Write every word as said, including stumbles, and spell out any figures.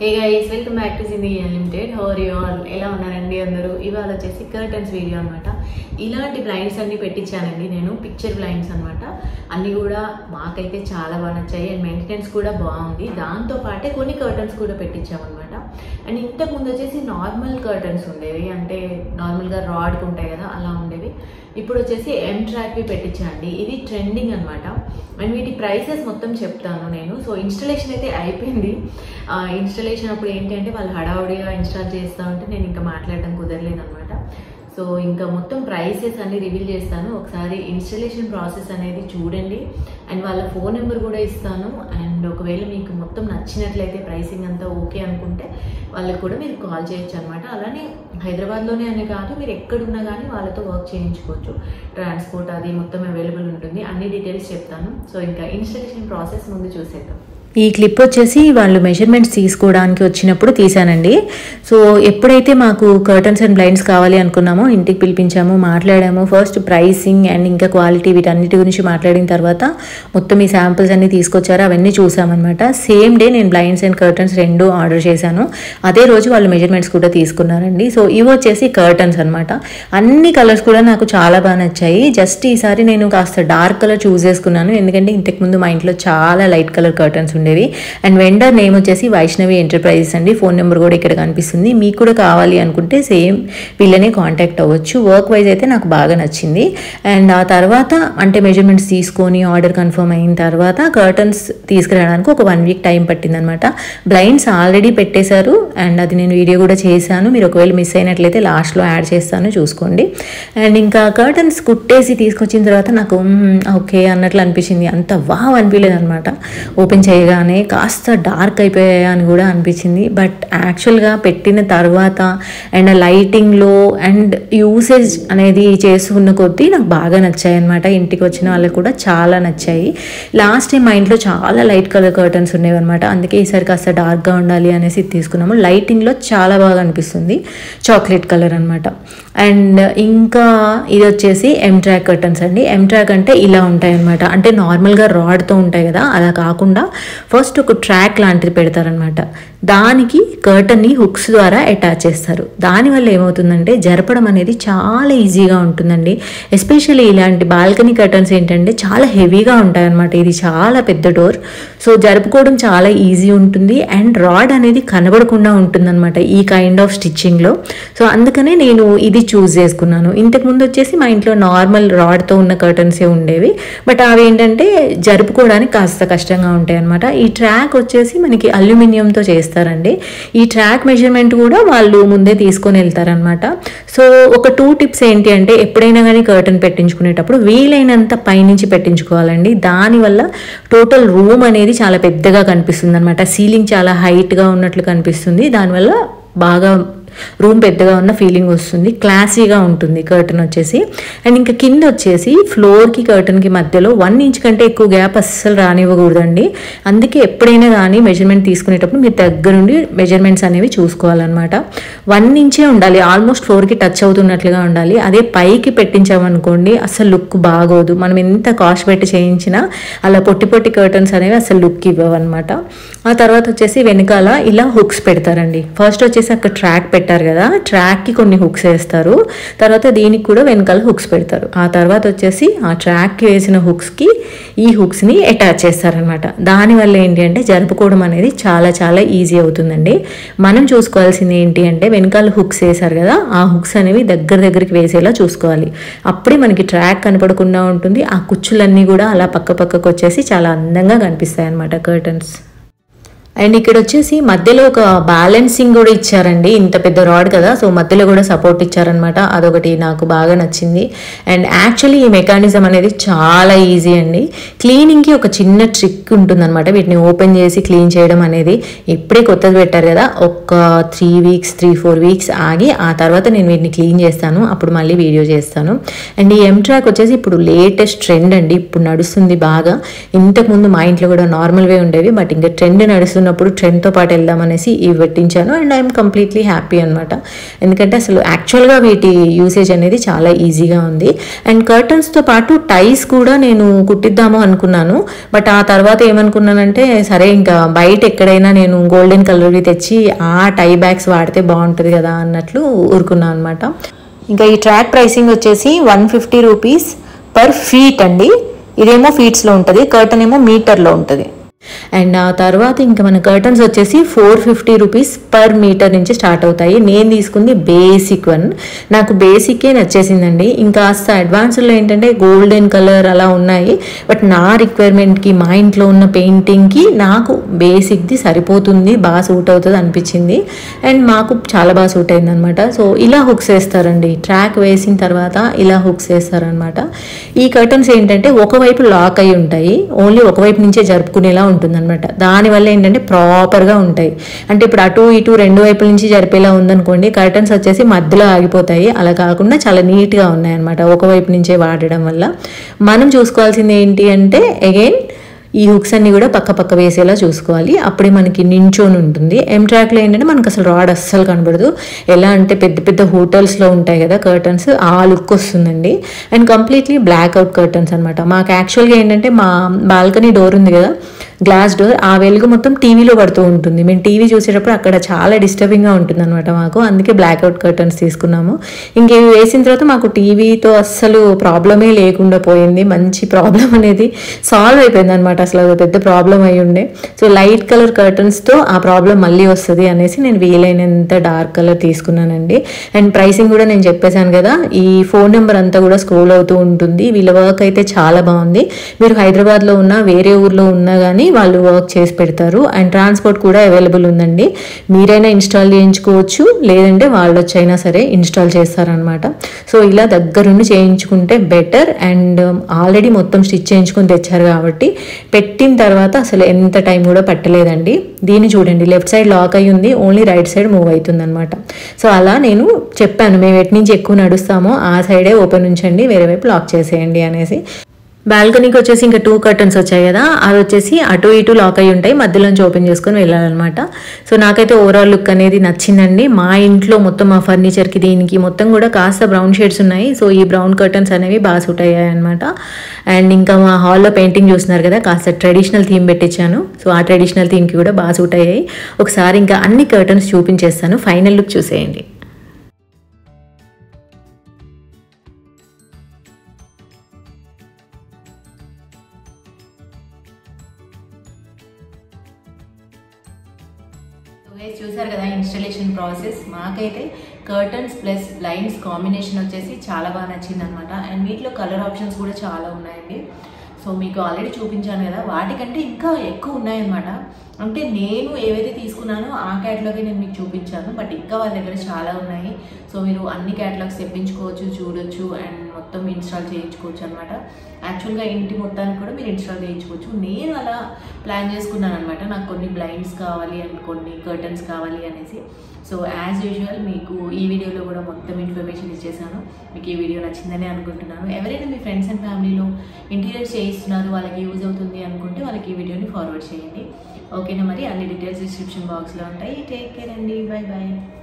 Hey guys, welcome back to Zindagi Unlimited. How are you all? ఎలా ఉన్నారండి అందరూ? ఇవాళ వచ్చేసి కర్టన్స్ వీడియో అన్నమాట. ఇలాంటి బ్లైండ్స్ అన్ని పెట్టించానండి నేను, పిక్చర్ బ్లైండ్స్ అన్నమాట. అన్ని కూడా మాకైతే చాలా బాగా నచ్చాయి అండ్ మెయింటెనెన్స్ కూడా బాగుంది. దాంతో పాటే కొన్ని కర్టన్స్ కూడా పెట్టించామన్నమాట. అండ్ ఇంతకు ముందు వచ్చేసి నార్మల్ కర్టన్స్ ఉండేవి, అంటే నార్మల్గా రాడ్కి ఉంటాయి కదా అలా ఉండేవి. ఇప్పుడు వచ్చేసి ఎం ట్రాక్వి పెట్టించండి. ఇది ట్రెండింగ్ అనమాట. అండ్ వీటి ప్రైసెస్ మొత్తం చెప్తాను నేను. సో ఇన్స్టలేషన్ అయితే అయిపోయింది. ఇన్స్టలేషన్ అప్పుడు ఏంటి అంటే వాళ్ళు హడావుడిగా ఇన్స్టాల్ చేస్తూ ఉంటే నేను ఇంకా మాట్లాడడం కుదరలేదు అనమాట. సో ఇంకా మొత్తం ప్రైసెస్ అన్ని రివీల్ చేస్తాను. ఒకసారి ఇన్స్టలేషన్ ప్రాసెస్ అనేది చూడండి అండ్ వాళ్ళ ఫోన్ నెంబర్ కూడా ఇస్తాను. అండ్ ఒకవేళ మీకు మొత్తం నచ్చినట్లయితే ప్రైసింగ్ అంతా ఓకే అనుకుంటే వాళ్ళకి కూడా మీరు కాల్ చేయొచ్చు అనమాట. అలానే హైదరాబాద్లోనే అనే కాదు, మీరు ఎక్కడున్నా కానీ వాళ్ళతో వర్క్ చేయించుకోవచ్చు. ట్రాన్స్పోర్ట్ అది మొత్తం అవైలబుల్ ఉంటుంది. అన్ని డీటెయిల్స్ చెప్తాను. సో ఇంకా ఇన్స్టలేషన్ ప్రాసెస్ ముందు చూసేద్దాం. ఈ క్లిప్ వచ్చేసి వాళ్ళు మెజర్మెంట్స్ తీసుకోవడానికి వచ్చినప్పుడు తీసానండి. సో ఎప్పుడైతే మాకు కర్టన్స్ అండ్ బ్లైండ్స్ కావాలి అనుకున్నామో ఇంటికి పిలిపించాము, మాట్లాడాము. ఫస్ట్ ప్రైసింగ్ అండ్ ఇంకా క్వాలిటీ వీటన్నిటి గురించి మాట్లాడిన తర్వాత మొత్తం ఈ శాంపిల్స్ అన్ని తీసుకొచ్చారు, అవన్నీ చూసామన్నమాట. సేమ్ డే నేను బ్లైండ్స్ అండ్ కర్టన్స్ రెండు ఆర్డర్ చేశాను. అదే రోజు వాళ్ళు మెజర్మెంట్స్ కూడా తీసుకున్నారండి. సో ఇవి వచ్చేసి కర్టన్స్ అనమాట. అన్ని కలర్స్ కూడా నాకు చాలా బాగా నచ్చాయి. జస్ట్ ఈసారి నేను కాస్త డార్క్ కలర్ చూస్ చేసుకున్నాను, ఎందుకంటే ఇంతకుముందు మా ఇంట్లో చాలా లైట్ కలర్ కర్టన్స్ ఉండేవి. అండ్ వెండర్ నేమ్ వచ్చేసి వైష్ణవి ఎంటర్ప్రైజెస్ అండి. ఫోన్ నెంబర్ కూడా ఇక్కడ కనిపిస్తుంది. మీకు కూడా కావాలి అనుకుంటే సేమ్ వీళ్ళనే కాంటాక్ట్ అవ్వచ్చు. వర్క్ వైజ్ అయితే నాకు బాగా నచ్చింది. అండ్ ఆ తర్వాత అంటే మెజర్మెంట్స్ తీసుకొని ఆర్డర్ కన్ఫర్మ్ అయిన తర్వాత కర్టన్స్ తీసుకురావడానికి ఒక వన్ వీక్ టైం పట్టిందనమాట. బ్లైండ్స్ ఆల్రెడీ పెట్టేశారు అండ్ అది నేను వీడియో కూడా చేశాను. మీరు ఒకవేళ మిస్ అయినట్లయితే లాస్ట్లో యాడ్ చేస్తాను, చూసుకోండి. అండ్ ఇంకా కర్టన్స్ కుట్టేసి తీసుకొచ్చిన తర్వాత నాకు ఓకే అన్నట్లు అనిపించింది. అంత వావ్ అనిపించలేదు అనమాట. ఓపెన్ చేయగా గానే కాస్త డార్క్ అయిపోయాయి అని కూడా అనిపించింది. బట్ యాక్చువల్గా పెట్టిన తర్వాత అండ్ లైటింగ్లో అండ్ యూసేజ్ అనేది చేసుకున్న కొద్దీ నాకు బాగా నచ్చాయి అనమాట. ఇంటికి వచ్చిన వాళ్ళకి కూడా చాలా నచ్చాయి. లాస్ట్ టైం మా ఇంట్లో చాలా లైట్ కలర్ కర్టన్స్ ఉండేవి అనమాట. అందుకే ఈసారి కాస్త డార్క్గా ఉండాలి అనేసి తీసుకున్నాము. లైటింగ్లో చాలా బాగా అనిపిస్తుంది, చాక్లెట్ కలర్ అనమాట. అండ్ ఇంకా ఇది వచ్చేసి ఎం ట్రాక్ కర్టన్స్ అండి. ఎం ట్రాక్ అంటే ఇలా ఉంటాయి అనమాట. అంటే నార్మల్గా రాడ్తో ఉంటాయి కదా, అలా కాకుండా ఫస్ట్ ఒక ట్రాక్ లాంటిది పెడతారనమాట. దానికి కర్టన్ని హుక్స్ ద్వారా అటాచ్ చేస్తారు. దానివల్ల ఏమవుతుందంటే జరపడం అనేది చాలా ఈజీగా ఉంటుందండి. ఎస్పెషల్లీ ఇలాంటి బాల్కనీ కర్టన్స్ ఏంటంటే చాలా హెవీగా ఉంటాయన్నమాట. ఇది చాలా పెద్ద డోర్, సో జరుపుకోవడం చాలా ఈజీ ఉంటుంది అండ్ రాడ్ అనేది కనబడకుండా ఉంటుందన్నమాట ఈ కైండ్ ఆఫ్ స్టిచ్చింగ్లో. సో అందుకనే నేను ఇది చూస్ చేసుకున్నాను. ఇంతకుముందు వచ్చేసి మా ఇంట్లో నార్మల్ రాడ్తో ఉన్న కర్టన్సే ఉండేవి, బట్ అవి ఏంటంటే జరుపుకోవడానికి కాస్త కష్టంగా ఉంటాయి అనమాట. ఈ ట్రాక్ వచ్చేసి మనకి అల్యూమినియంతో చేస్తారండి. ఈ ట్రాక్ మెజర్మెంట్ కూడా వాళ్ళు ముందే తీసుకొని వెళ్తారనమాట. సో ఒక టూ టిప్స్ ఏంటి అంటే ఎప్పుడైనా కానీ కర్టన్ పెట్టించుకునేటప్పుడు వీలైనంత పైనుంచి పెట్టించుకోవాలండి. దానివల్ల టోటల్ రూమ్ అనేది చాలా పెద్దగా కనిపిస్తుంది అనమాట. సీలింగ్ చాలా హైట్గా ఉన్నట్లు కనిపిస్తుంది. దానివల్ల బాగా రూమ్ పెద్దగా ఉన్న ఫీలింగ్ వస్తుంది, క్లాసీగా ఉంటుంది కర్టన్ వచ్చేసి. అండ్ ఇంకా కింద వచ్చేసి ఫ్లోర్కి కర్టన్కి మధ్యలో వన్ ఇంచ్ కంటే ఎక్కువ గ్యాప్ అస్సలు రానివ్వకూడదండి. అందుకే ఎప్పుడైనా కానీ మెజర్మెంట్ తీసుకునేటప్పుడు మీరు దగ్గర నుండి మెజర్మెంట్స్ అనేవి చూసుకోవాలన్నమాట. వన్ ఇంచే ఉండాలి, ఆల్మోస్ట్ ఫ్లోర్కి టచ్ అవుతున్నట్లుగా ఉండాలి. అదే పైకి పెట్టించామనుకోండి అసలు లుక్ బాగోదు. మనం ఎంత కాస్ట్ పెట్టి చేయించినా అలా పొట్టి పొట్టి కర్టన్స్ అనేవి అసలు లుక్ ఇవ్వవన్నమాట. ఆ తర్వాత వచ్చేసి వెనకాల ఇలా హుక్స్ పెడతారండి. ఫస్ట్ వచ్చేసి అక్కడ ట్రాక్ పెట్టారు కదా, ట్రాక్కి కొన్ని హుక్స్ వేస్తారు. తర్వాత దీనికి కూడా వెనకాల హుక్స్ పెడతారు. ఆ తర్వాత వచ్చేసి ఆ ట్రాక్కి వేసిన హుక్స్కి ఈ హుక్స్ని అటాచ్ చేస్తారనమాట. దానివల్ల ఏంటి అంటే జరుపుకోవడం అనేది చాలా చాలా ఈజీ అవుతుందండి. మనం చూసుకోవాల్సింది ఏంటి అంటే వెనకాల హుక్స్ వేసారు కదా, ఆ హుక్స్ అనేవి దగ్గర దగ్గరికి వేసేలా చూసుకోవాలి. అప్పుడే మనకి ట్రాక్ కనపడకుండా ఉంటుంది. ఆ కుచ్చులన్నీ కూడా అలా పక్క పక్కకు వచ్చేసి చాలా అందంగా కనిపిస్తాయి అన్నమాట కర్టన్స్. అండ్ ఇక్కడ వచ్చేసి మధ్యలో ఒక బ్యాలెన్సింగ్ కూడా ఇచ్చారండి. ఇంత పెద్ద రాడ్ కదా, సో మధ్యలో కూడా సపోర్ట్ ఇచ్చారనమాట. అదొకటి నాకు బాగా నచ్చింది. అండ్ యాక్చువల్లీ ఈ మెకానిజం అనేది చాలా ఈజీ అండి. క్లీనింగ్కి ఒక చిన్న ట్రిక్ ఉంటుందన్నమాట. వీటిని ఓపెన్ చేసి క్లీన్ చేయడం అనేది. ఇప్పుడే కొత్తది పెట్టారు కదా, ఒక three weeks three four weeks ఆగి ఆ తర్వాత నేను వీటిని క్లీన్ చేస్తాను, అప్పుడు మళ్ళీ వీడియో చేస్తాను. అండ్ ఈ ఎం ట్రాక్ వచ్చేసి ఇప్పుడు లేటెస్ట్ ట్రెండ్ అండి. ఇప్పుడు నడుస్తుంది బాగా. ఇంతకుముందు మా ఇంట్లో కూడా నార్మల్ వే ఉండేవి, బట్ ఇంకా ట్రెండ్ నడుస్తుంది వెళ్తున్నప్పుడు ట్రెండ్తో పాటు వెళ్దామనేసి ఇవి పెట్టించాను. అండ్ ఐఎమ్ కంప్లీట్లీ హ్యాపీ అనమాట. ఎందుకంటే అసలు యాక్చువల్గా వీటి యూసేజ్ అనేది చాలా ఈజీగా ఉంది. అండ్ కర్టన్స్తో పాటు టైస్ కూడా నేను కుట్టిద్దాము అనుకున్నాను. బట్ ఆ తర్వాత ఏమనుకున్నానంటే సరే ఇంకా బయట ఎక్కడైనా నేను గోల్డెన్ కలర్వి తెచ్చి ఆ టై బ్యాగ్స్ వాడితే బాగుంటుంది కదా అన్నట్లు ఊరుకున్నాను అనమాట. ఇంకా ఈ ట్రాక్ ప్రైసింగ్ వచ్చేసి one fifty rupees per feet అండి. ఇదేమో ఫీట్స్లో ఉంటుంది, కర్టన్ ఏమో మీటర్లో ఉంటుంది. అండ్ ఆ తర్వాత ఇంకా మన కర్టన్స్ వచ్చేసి four fifty rupees per metre నుంచి స్టార్ట్ అవుతాయి. నేను తీసుకుంది బేసిక్ వన్. నాకు బేసికే నచ్చేసిందండి. ఇంకా కాస్త అడ్వాన్స్డ్లో ఏంటంటే గోల్డెన్ కలర్ అలా ఉన్నాయి. బట్ నా రిక్వైర్మెంట్కి, మా ఇంట్లో ఉన్న పెయింటింగ్కి నాకు బేసిక్ది సరిపోతుంది, బాగా సూట్ అవుతుంది అనిపించింది. అండ్ మాకు చాలా బాగా సూట్ అయింది అనమాట. సో ఇలా హుక్స్ వేస్తారండి. ట్రాక్ వేసిన తర్వాత ఇలా హుక్స్ వేస్తారనమాట. ఈ కర్టన్స్ ఏంటంటే ఒకవైపు లాక్ అయి ఉంటాయి, ఓన్లీ ఒకవైపు నుంచే జరుపుకునేలా ఉంటుందన్నమాట. దానివల్ల ఏంటంటే ప్రాపర్గా ఉంటాయి. అంటే ఇప్పుడు అటు ఇటు రెండు వైపుల నుంచి జరిపేలా ఉందనుకోండి, కర్టన్స్ వచ్చేసి మధ్యలో ఆగిపోతాయి. అలా కాకుండా చాలా నీట్గా ఉన్నాయన్నమాట ఒకవైపు నుంచే వాడడం వల్ల. మనం చూసుకోవాల్సింది ఏంటి అంటే అగైన్ ఈ హుక్స్ అన్ని కూడా పక్క పక్క వేసేలా చూసుకోవాలి. అప్పుడే మనకి నించోని ఉంటుంది. ఎం ట్రాక్లో ఏంటంటే మనకు అసలు రాడ్ అస్సలు కనబడదు. ఎలా అంటే పెద్ద పెద్ద హోటల్స్లో ఉంటాయి కదా కర్టన్స్, ఆ లుక్ వస్తుందండి. And completely black out curtains అనమాట. మాకు యాక్చువల్గా ఏంటంటే మా బాల్కనీ డోర్ ఉంది కదా, గ్లాస్ డోర్, ఆ వెలుగు మొత్తం టీవీలో పడుతూ ఉంటుంది. మేము టీవీ చూసేటప్పుడు అక్కడ చాలా డిస్టర్బింగ్గా ఉంటుంది అనమాట మాకు. అందుకే బ్లాక్ అవుట్ కర్టన్స్ తీసుకున్నాము. ఇంకేవి వేసిన తర్వాత మాకు టీవీతో అస్సలు ప్రాబ్లమే లేకుండా పోయింది. మంచి ప్రాబ్లం అనేది సాల్వ్ అయిపోయింది అనమాట. అసలు అది పెద్ద ప్రాబ్లం అయి ఉండే. సో లైట్ కలర్ కర్టన్స్తో ఆ ప్రాబ్లం మళ్ళీ వస్తుంది అనేసి నేను వీలైనంత డార్క్ కలర్ తీసుకున్నానండి. అండ్ ప్రైసింగ్ కూడా నేను చెప్పేశాను కదా, ఈ ఫోన్ నెంబర్ అంతా కూడా స్క్రోల్ అవుతూ ఉంటుంది. వీళ్ళ వర్క్ అయితే చాలా బాగుంది. మీరు హైదరాబాద్లో ఉన్నా వేరే ఊర్లో ఉన్నా కానీ వాళ్ళు వర్క్ చేసి పెడతారు. అండ్ ట్రాన్స్పోర్ట్ కూడా అవైలబుల్ ఉందండి. మీరైనా ఇన్స్టాల్ చేయించుకోవచ్చు, లేదంటే వాళ్ళు వచ్చైనా సరే ఇన్స్టాల్ చేస్తారనమాట. సో ఇలా దగ్గరుండి చేయించుకుంటే బెటర్. అండ్ ఆల్రెడీ మొత్తం స్టిచ్ చేయించుకొని తెచ్చారు కాబట్టి పెట్టిన తర్వాత అసలు ఎంత టైం కూడా పట్టలేదండి. దీన్ని చూడండి, లెఫ్ట్ సైడ్ లాక్ అయి ఉంది, ఓన్లీ రైట్ సైడ్ మూవ్ అవుతుంది అనమాట. సో అలా నేను చెప్పాను, మేము ఎటు నుంచి ఎక్కువ నడుస్తామో ఆ సైడే ఓపెన్ ఉంచండి, వేరే వైపు లాక్ చేసేయండి అనేసి. బాల్కనీకి వచ్చేసి ఇంకా టూ కర్టన్స్ వచ్చాయి కదా, అవి వచ్చేసి అటు ఇటు లాక్ అయి ఉంటాయి, మధ్యలోంచి ఓపెన్ చేసుకొని వెళ్ళాలన్నమాట. సో నాకైతే ఓవరాల్ లుక్ అనేది నచ్చిందండి. మా ఇంట్లో మొత్తం మా ఫర్నిచర్కి దీనికి మొత్తం కూడా కాస్త బ్రౌన్ షేడ్స్ ఉన్నాయి. సో ఈ బ్రౌన్ కర్టన్స్ అనేవి బాగా సూట్ అయ్యాయి అనమాట. అండ్ ఇంకా మా హాల్లో పెయింటింగ్ చూస్తున్నారు కదా, కాస్త ట్రెడిషనల్ థీమ్ పెట్టించాను. సో ఆ ట్రెడిషనల్ థీమ్కి కూడా బాగా సూట్ అయ్యాయి. ఒకసారి ఇంకా అన్ని కర్టన్స్ చూపించేస్తాను, ఫైనల్ లుక్ చూసేయండి. చూసారు కదా ఇన్స్టాలేషన్ ప్రాసెస్. మాకైతే కర్టన్స్ ప్లస్ బ్లైండ్స్ కాంబినేషన్ వచ్చేసి చాలా బాగా నచ్చింది అనమాట. అండ్ వీటిలో కలర్ ఆప్షన్స్ కూడా చాలా ఉన్నాయండి. సో మీకు ఆల్రెడీ చూపించాను కదా, వాటికంటే ఇంకా ఎక్కువ ఉన్నాయన్నమాట. అంటే నేను ఏవైతే తీసుకున్నానో ఆ క్యాటలాగే నేను మీకు చూపించాను, బట్ ఇంకా వాళ్ళ దగ్గర చాలా ఉన్నాయి. సో మీరు అన్ని క్యాటలాగ్స్ తెప్పించుకోవచ్చు, చూడొచ్చు, అండ్ మొత్తం ఇన్స్టాల్ చేయించుకోవచ్చు అనమాట. యాక్చువల్గా ఇంటి మొత్తానికి కూడా మీరు ఇన్స్టాల్ చేయించుకోవచ్చు. నేను అలా ప్లాన్ చేసుకున్నాను అనమాట, నాకు కొన్ని బ్లైండ్స్ కావాలి అండ్ కొన్ని కర్టన్స్ కావాలి అనేసి. సో యాజ్ యూజువల్ మీకు ఈ వీడియోలో కూడా మొత్తం ఇన్ఫర్మేషన్ ఇచ్చేసాను. మీకు ఈ వీడియో నచ్చిందని అనుకుంటున్నాను. ఎవరైనా మీ ఫ్రెండ్స్ అండ్ ఫ్యామిలీలో ఇంటీరియర్స్ చేయిస్తున్నారు, వాళ్ళకి యూజ్ అవుతుంది అనుకుంటే వాళ్ళకి ఈ వీడియోని ఫార్వర్డ్ చేయండి. ఓకేనా, మరి అన్ని డీటెయిల్స్ డిస్క్రిప్షన్ బాక్స్లో ఉంటాయి. టేక్ కేర్ అండి, బై బాయ్.